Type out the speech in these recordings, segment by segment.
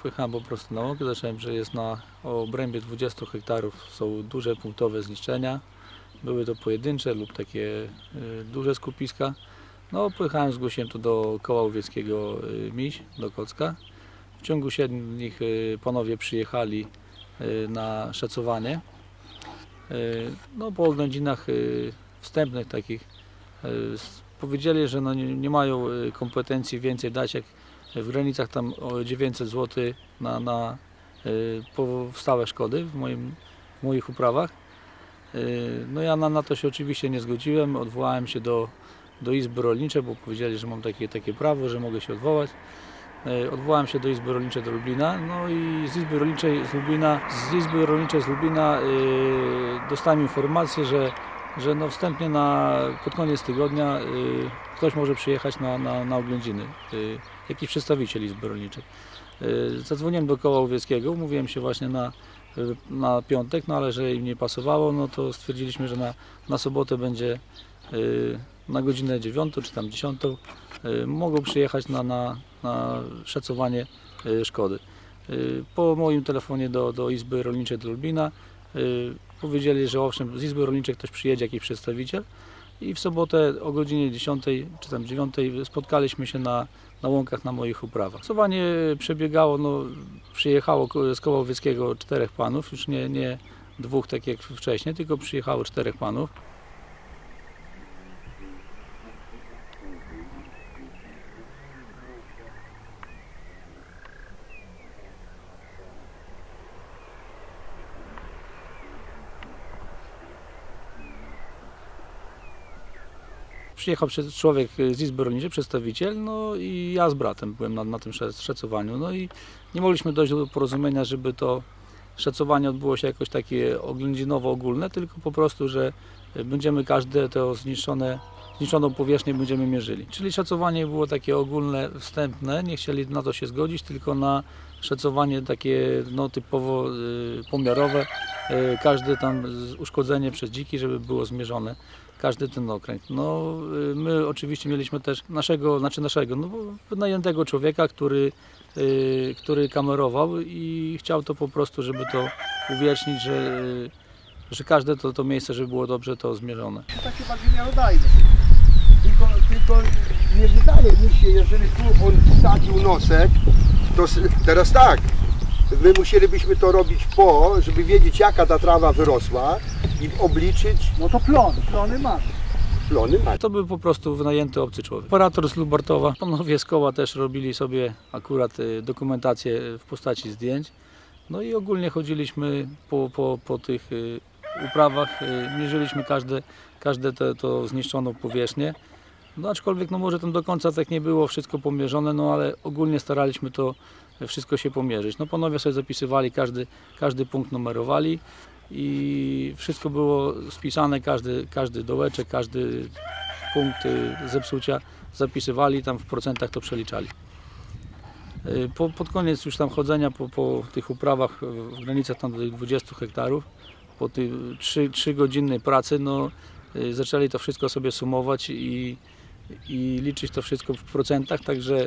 pojechałem po prostu na łąkę, zacząłem, że jest na obrębie 20 hektarów są duże punktowe zniszczenia. Były to pojedyncze lub takie duże skupiska. No, pojechałem, zgłosiłem to do Koła Łowieckiego Miś, do Kocka. W ciągu 7 dni panowie przyjechali na szacowanie. No, po oględzinach wstępnych takich powiedzieli, że no nie mają kompetencji więcej dać, jak w granicach tam o 900 zł na stałe szkody w moich uprawach. No ja na to się oczywiście nie zgodziłem, odwołałem się do Izby Rolniczej, bo powiedzieli, że mam takie prawo, że mogę się odwołać. Odwołałem się do Izby Rolniczej do Lublina, no i z Izby Rolniczej z Lublina dostałem informację, że no wstępnie pod koniec tygodnia ktoś może przyjechać na oględziny, jakiś przedstawiciel Izby Rolniczej. Zadzwoniłem do Koła Łowieckiego, umówiłem się właśnie na piątek, no ale że im nie pasowało, no to stwierdziliśmy, że na sobotę będzie na godzinę 9 czy tam 10 mogą przyjechać na szacowanie szkody. Po moim telefonie do Izby Rolniczej do Lublina powiedzieli, że owszem, z Izby Rolniczej ktoś przyjedzie, jakiś przedstawiciel, i w sobotę o godzinie 10 czy tam 9 spotkaliśmy się na łąkach na moich uprawach. Szacowanie przebiegało, no, przyjechało z Koła Łowieckiego 4 panów, już nie 2 tak jak wcześniej, tylko przyjechało 4 panów. Przyjechał człowiek z Izby Rolniczej, przedstawiciel, no i ja z bratem byłem na tym szacowaniu. No i nie mogliśmy dojść do porozumienia, żeby to szacowanie odbyło się jakoś takie oględzinowo ogólne, tylko po prostu, że będziemy każde to zniszczoną powierzchnię będziemy mierzyli. Czyli szacowanie było takie ogólne, wstępne, nie chcieli na to się zgodzić, tylko na szacowanie takie no, typowo pomiarowe, każde tam uszkodzenie przez dziki, żeby było zmierzone. Każdy ten okręg. No, my oczywiście mieliśmy też wynajętego człowieka, który kamerował i chciał to po prostu, żeby to uwiecznić, że każde to miejsce, żeby było dobrze to zmierzone. Takie bardziej miarodajne. Tylko nie wydaje mi się, jeżeli tu on wsadził nosek, to teraz tak, my musielibyśmy to robić żeby wiedzieć, jaka ta trawa wyrosła i obliczyć. No to plony masz. To był po prostu wynajęty obcy człowiek. Operator z Lubartowa, panowie z Koła też robili sobie akurat dokumentację w postaci zdjęć. No i ogólnie chodziliśmy po tych uprawach, mierzyliśmy każde to zniszczoną powierzchnię. No aczkolwiek no może tam do końca tak nie było wszystko pomierzone, no ale ogólnie staraliśmy to wszystko się pomierzyć. No panowie sobie zapisywali, każdy punkt numerowali i wszystko było spisane, każdy dołeczek, każdy punkt zepsucia zapisywali, tam w procentach to przeliczali. Pod koniec już tam chodzenia po tych uprawach w granicach tam do tych 20 hektarów, po tej 3-godzinnej pracy, no zaczęli to wszystko sobie sumować i liczyć to wszystko w procentach, także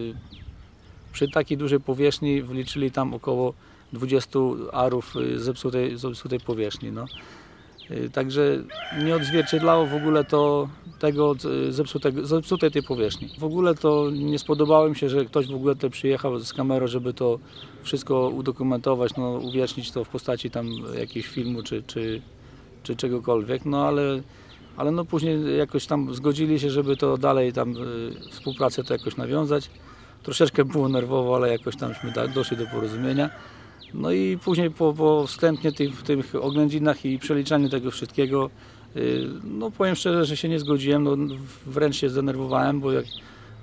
przy takiej dużej powierzchni wliczyli tam około 20 arów zepsutej powierzchni. No. Także nie odzwierciedlało w ogóle tego zepsutej tej powierzchni. W ogóle to nie spodobało mi się, że ktoś w ogóle tutaj przyjechał z kamerą, żeby to wszystko udokumentować, no, uwiecznić to w postaci tam jakiegoś filmu czy czegokolwiek, no ale no później jakoś tam zgodzili się, żeby to dalej tam współpracę to jakoś nawiązać. Troszeczkę było nerwowo, ale jakoś tamśmy doszli do porozumienia. No i później po wstępnie tych oględzinach i przeliczaniu tego wszystkiego, no powiem szczerze, że się nie zgodziłem, no wręcz się zdenerwowałem, bo jak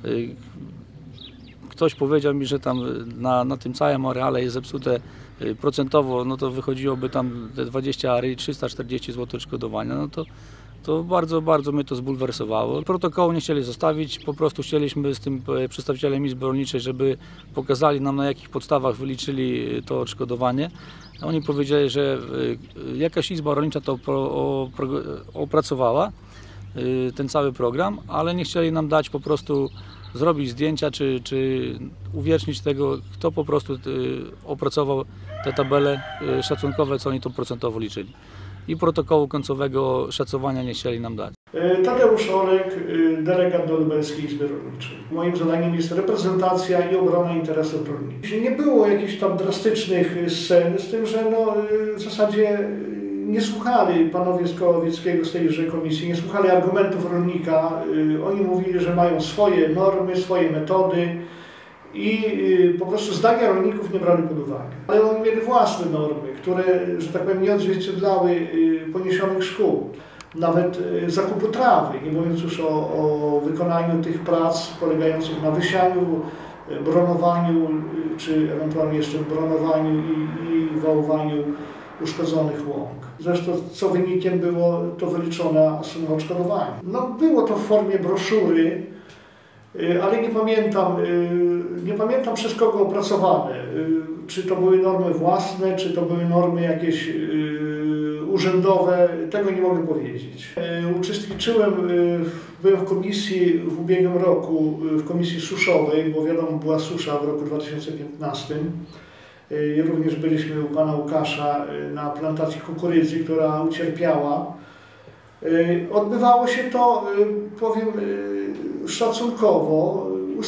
ktoś powiedział mi, że tam na tym całym areale jest zepsute procentowo, no to wychodziłoby tam te 20 ary i 340 zł odszkodowania, no to bardzo, bardzo mnie to zbulwersowało. Protokołu nie chcieli zostawić, po prostu chcieliśmy z tym przedstawicielem Izby Rolniczej, żeby pokazali nam, na jakich podstawach wyliczyli to odszkodowanie. Oni powiedzieli, że jakaś Izba Rolnicza to opracowała ten cały program, ale nie chcieli nam dać po prostu zrobić zdjęcia, czy uwiecznić tego, kto po prostu opracował te tabele szacunkowe, co oni to procentowo liczyli. I protokołu końcowego szacowania nie chcieli nam dać. Tadeusz Olek, delegat do Lubelskiej Izby Rolniczej. Moim zadaniem jest reprezentacja i obrona interesów rolniczych. Nie było jakichś tam drastycznych scen, z tym, że w zasadzie nie słuchali panowie z Kołowieckiego, z tejże komisji, nie słuchali argumentów rolnika. Oni mówili, że mają swoje normy, swoje metody i po prostu zdania rolników nie brali pod uwagę. Ale oni mieli własne normy, które, że tak powiem, nie odzwierciedlały poniesionych szkód. Nawet zakupu trawy, nie mówiąc już o wykonaniu tych prac polegających na wysianiu, bronowaniu, czy ewentualnie jeszcze bronowaniu i wałowaniu uszkodzonych łąk. Zresztą co wynikiem było to wyliczona suma odszkodowania. Było to w formie broszury, ale nie pamiętam przez kogo opracowane. Czy to były normy własne, czy to były normy jakieś urzędowe, tego nie mogę powiedzieć. Byłem w komisji w ubiegłym roku, w komisji suszowej, bo wiadomo, była susza w roku 2015. I również byliśmy u pana Łukasza na plantacji kukurydzy, która ucierpiała. Odbywało się to, powiem, szacunkowo,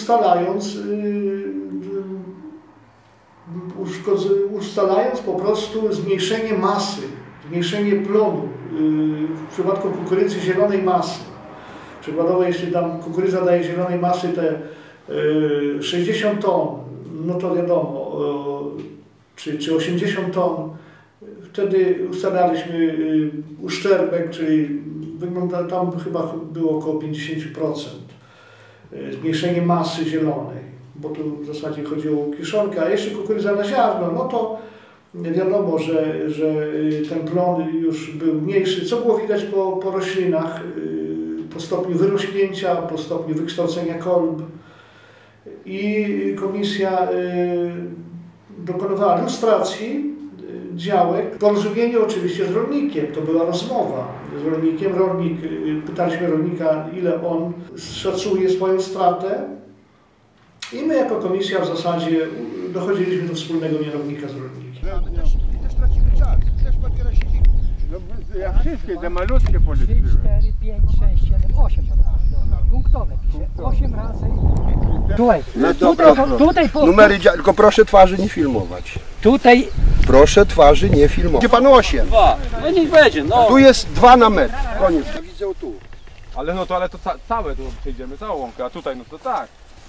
ustalając po prostu zmniejszenie masy, zmniejszenie plonu. W przypadku kukurydzy zielonej masy. Przykładowo, jeśli tam kukurydza daje zielonej masy te 60 ton, no to wiadomo, czy 80 ton, wtedy ustalaliśmy uszczerbek, czyli wygląda, tam chyba było około 50%. Zmniejszenie masy zielonej, bo tu w zasadzie chodziło o kiszonkę, a jeśli kukurydza na ziarno, no to wiadomo, że ten plon już był mniejszy, co było widać po roślinach, po stopniu wyrośnięcia, po stopniu wykształcenia kolb. I komisja dokonywała lustracji działek w porozumieniu oczywiście z rolnikiem. To była rozmowa z rolnikiem. Pytaliśmy rolnika, ile on szacuje swoją stratę. I my jako komisja w zasadzie dochodziliśmy do wspólnego mianownika z rolnikiem. I też tracimy czas. Też papiera siedzi. No, jak wszystkie te malutkie policzyły. 3, 4, 5, 6, 7, 8 punktowe pisze. 8 razy. Tutaj. No dobra, Tutaj, numery, tylko proszę twarzy nie filmować. tutaj. Proszę twarzy nie filmować. Gdzie pan 8? 2. No niech będzie, no. Tu jest 2 na metr. Koniec. Ja widzę tu. Ale no to, całe tu przejdziemy, całą łąkę, a tutaj no to tak.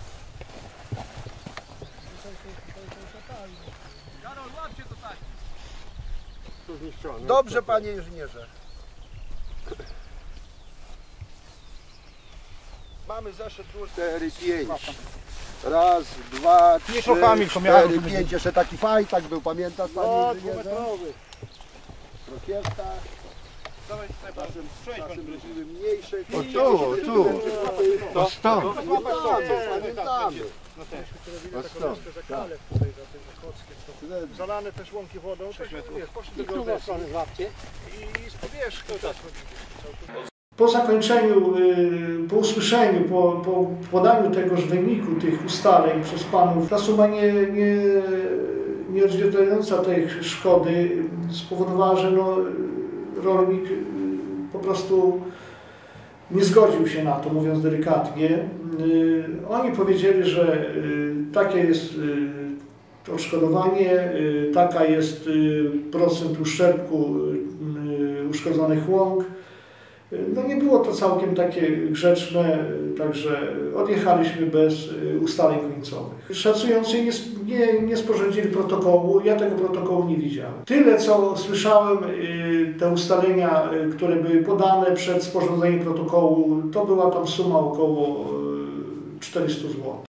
Dobrze, panie inżynierze. Mamy zaszedł 4, 5. Raz, 2, 3, 4, 5. Jeszcze taki fajtak był, pamiętasz, panie inżynierze? Rokierta. Czasem były mniejsze. O tu. To stąd. Pamiętamy. Zalane też łąki wodą, poszli do drugiej strony i z powierzchni. Po zakończeniu, po usłyszeniu, po podaniu tegoż wyniku tych ustaleń przez panów, ta suma nie odzwierciedlająca tej szkody spowodowała, że rolnik po prostu nie zgodził się na to, mówiąc delikatnie. Oni powiedzieli, że takie jest odszkodowanie, taka jest procent uszczerbku uszkodzonych łąk. No nie było to całkiem takie grzeczne, także odjechaliśmy bez ustaleń końcowych. Szacujący nie sporządzili protokołu, ja tego protokołu nie widziałem. Tyle co słyszałem, te ustalenia, które były podane przed sporządzeniem protokołu, to była tam suma około 400 zł.